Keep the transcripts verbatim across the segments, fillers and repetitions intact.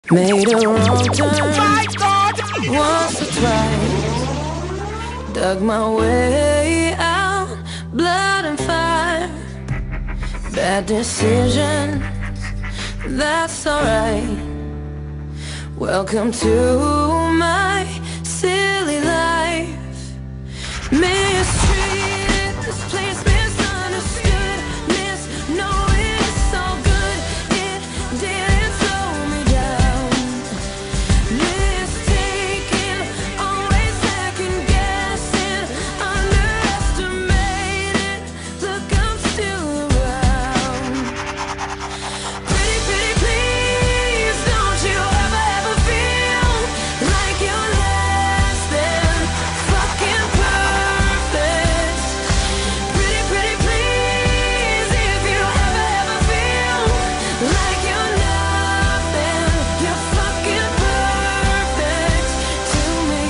Made a wrong turn, my God, once or twice. Dug my way out, blood and fire. Bad decisions, that's alright. Welcome to my silly life. Mistreated, misplaced, misunderstood, misknown it's so good it didn't slow me down. Mistaken, always second guessing, underestimated. Look, I'm still around. Pretty, pretty, please, don't you ever, ever feel like you're less than fucking perfect. Pretty, pretty, please, if you ever, ever feel like you're nothing, you're fucking perfect to me.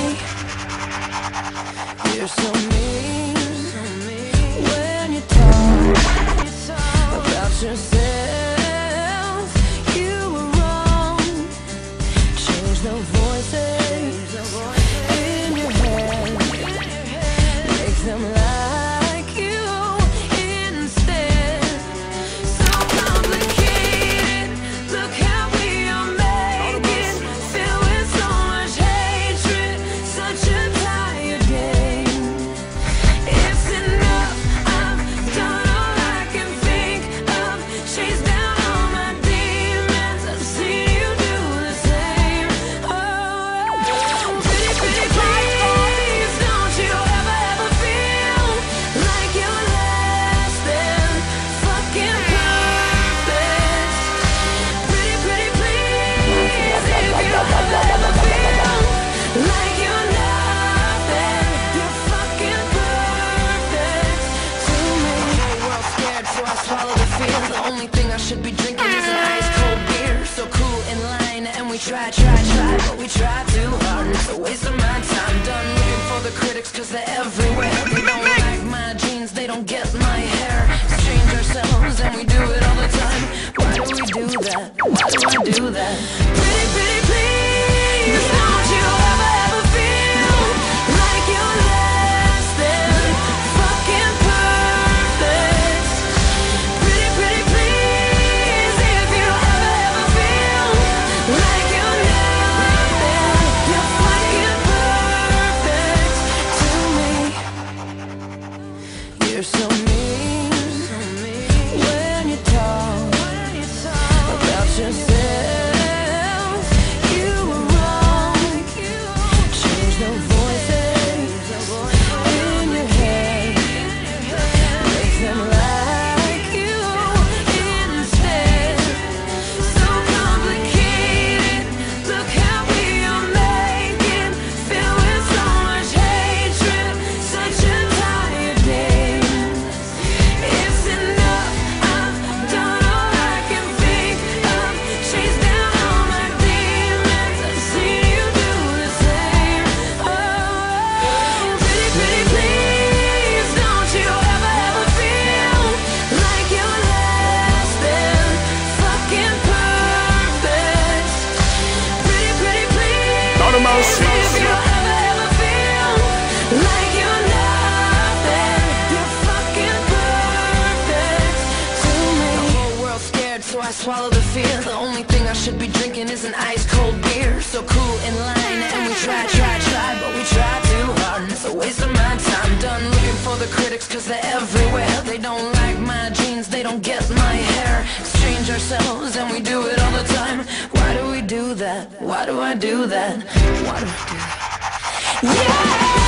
You're so mean when you talk about yourself. You were wrong. Change the voices in your head. Make them like you instead. So complicated. Look how we are making. Filled with so much hatred. Such a tired game. It's enough. I've done all I can think of. Chased down all my demons. I've seen you do the same. Oh, pretty, pretty, please, don't you ever, ever feel like you're less than fucking perfect. Pretty, pretty, please, if you ever, ever feel like you're nothing, you're fucking perfect to me. The whole world's scared, so I swallow the fear. The only thing I should be drinking is an ice cold beer. So cool in line, and we try, try, try, but we try too hard. It's a waste of my time. Done looking for the critics, cause they're everywhere. They don't like my jeans, they don't get my hair. Exchange ourselves, and we do it all the time. Why do we do that? Why do I do that? Pretty, pretty, please, don't you ever, ever feel like you're less than fucking perfect. Pretty, pretty, please, if you ever, ever feel like you're nothing, you're fucking perfect to me. You're so mean when you talk about yourself. You were wrong. Change the voices in your head. Make them like you instead. So complicated. Look how we are making. Filled with so much hatred. Such a tired game. It's enough. I've done all I can think of. Chased down all my demons. I've seen you do the same. Oh, pretty, pretty, please, don't you ever, ever feel like you're less than fucking perfect. Pretty, pretty, please, Not a mouse. if you ever, ever feel like you're nothing, you're fucking perfect to me. The whole world's scared, so I swallow the fear. The only thing I should be drinking is an ice cold beer. So cool in line, and we try, try, try, but we try too hard. And it's a waste of my time. Done looking for the critics, cause they're everywhere. They don't like my jeans, they don't get my hair. Exchange ourselves, and we do it all the time. Why do we do that? Why do I do that? Why do I do that? Yeah!